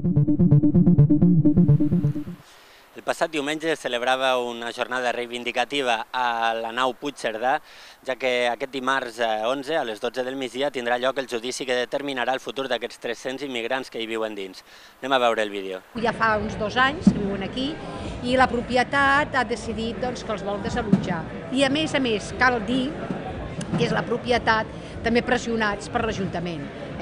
El passat diumenge es celebrava una jornada reivindicativa a la nau Puigcerdà, ja que aquest dimarts 11, a les 12 del migdia, tindrà lloc el judici que determinarà el futur d'aquests 300 immigrants que hi viuen dins. Anem a veure el vídeo. Ja fa uns 2 anys que viuen aquí i la propietat ha decidit que els vol desallotjar. I a més, cal dir que és la propietat també pressionats per l'Ajuntament.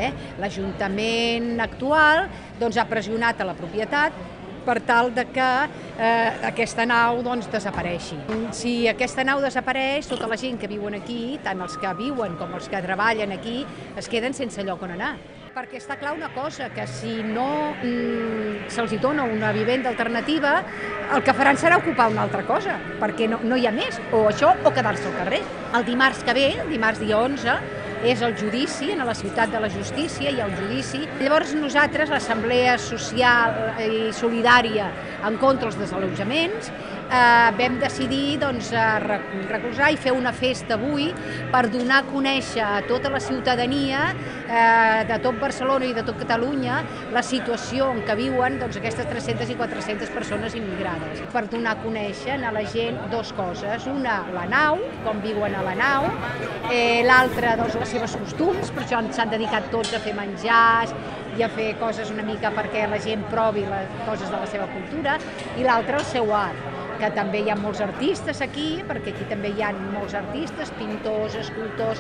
L'Ajuntament actual ha pressionat a la propietat per tal que aquesta nau desapareixi. Si aquesta nau desapareix, tota la gent que viuen aquí, tant els que viuen com els que treballen aquí, es queden sense lloc on anar. Perquè està clar una cosa, que si no se'ls dona una vivenda alternativa, el que faran serà ocupar una altra cosa, perquè no hi ha més, o això o quedar-se al carrer. El dimarts que ve, el dimarts dia 11, és el judici, a la Ciutat de la Justícia hi ha el judici. Llavors nosaltres, l'Assemblea Social i Solidària en contra dels desallotjaments, vam decidir recolzar i fer una festa avui per donar a conèixer a tota la ciutadania de tot Barcelona i de tot Catalunya la situació en què viuen aquestes 300 i 400 persones immigrades. Per donar a conèixer a la gent 2 coses. Una, la nau, com viuen a la nau, l'altra, els seus costums, per això s'han dedicat tots a fer menjars i a fer coses una mica perquè la gent provi les coses de la seva cultura, i l'altra, el seu art, que també hi ha molts artistes aquí, perquè aquí també hi ha molts artistes, pintors, escultors,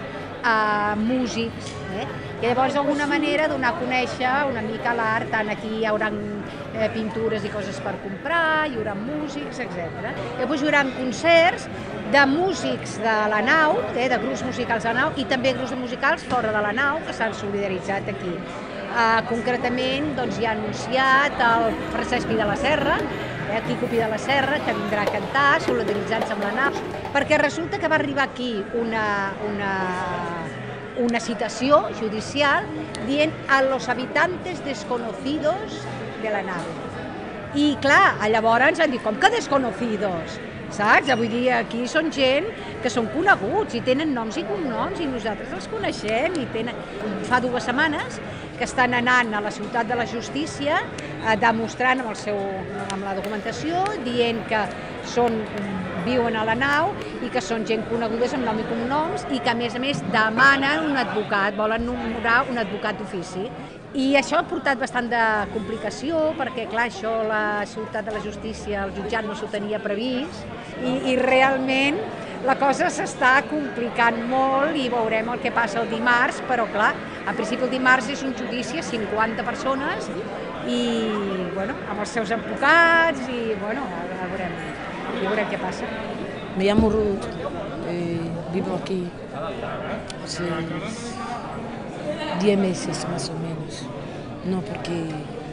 músics, i llavors d'alguna manera donar a conèixer una mica l'art, tant aquí hi haurà pintures i coses per comprar, hi haurà músics, etc. Després hi haurà concerts de músics de la nau, de grups musicals de la nau, i també grups musicals fora de la nau que s'han solidaritzat aquí. Concretament hi ha anunciat el Francesc Pi de la Serra, Quico Pi de la Serra, que vindrà a cantar, solidaritzant-se amb la nau, perquè resulta que va arribar aquí una citació judicial dient a los habitantes desconocidos de la nave. I clar, llavors ens han dit, com que desconocidos? Saps? Vull dir, aquí són gent que són coneguts i tenen noms i cognoms i nosaltres els coneixem i tenen... Fa 2 setmanes que estan anant a la Ciutat de la Justícia demostrant amb la documentació, dient que viuen a la nau i que són gent conegudes amb nom i cognoms i que a més demanen un advocat, volen nombrar un advocat d'ofici. I això ha portat bastant de complicació perquè, clar, això la Ciutat de la Justícia, el jutjat no s'ho tenia previst i realment la cosa s'està complicant molt i veurem el que passa el dimarts, però clar, en principi el dimarts és un judici a 50 persones i, bueno, amb els seus advocats i, bueno, veurem què passa. Me llamo Ruth, vivo aquí hace 10 meses más o menos. No, porque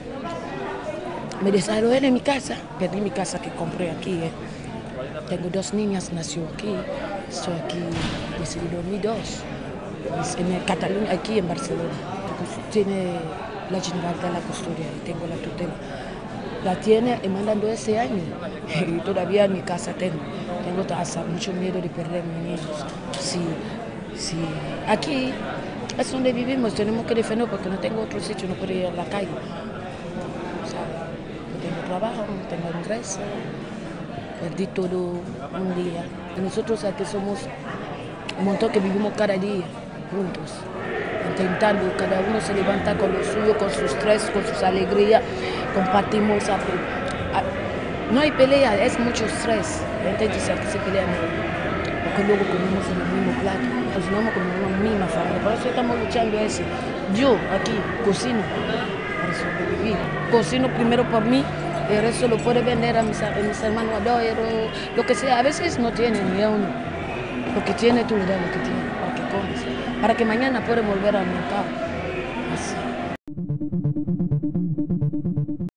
me desalojé de mi casa, perdí mi casa que compré aquí. Tengo 2 niñas, nació aquí, estoy aquí desde 2002, en Cataluña, aquí en Barcelona. Tiene la Generalitat de la Custodia y tengo la tutela. La tiene mandando ese año y todavía en mi casa tengo mucho miedo de perder a mis niños. Sí. Aquí es donde vivimos, tenemos que defender porque no tengo otro sitio, no puedo ir a la calle. O sea, no tengo trabajo, no tengo ingreso, perdí todo un día. Y nosotros aquí somos un montón que vivimos cada día juntos, intentando, cada uno se levanta con lo suyo, con sus estrés, con sus alegrías, compartimos. No hay pelea, es mucho estrés. Entonces aquí se pelean porque luego comemos en el mismo plato, cocinamos como una misma familia. Por eso estamos luchando eso. Yo aquí cocino para sobrevivir. Cocino primero por mí, el resto lo puedo vender a mis hermanos adoro, lo que sea. A veces no tienen ni uno. Lo que tiene tú le das lo que tiene, para que comes, para que mañana puedas volver al mercado. Así.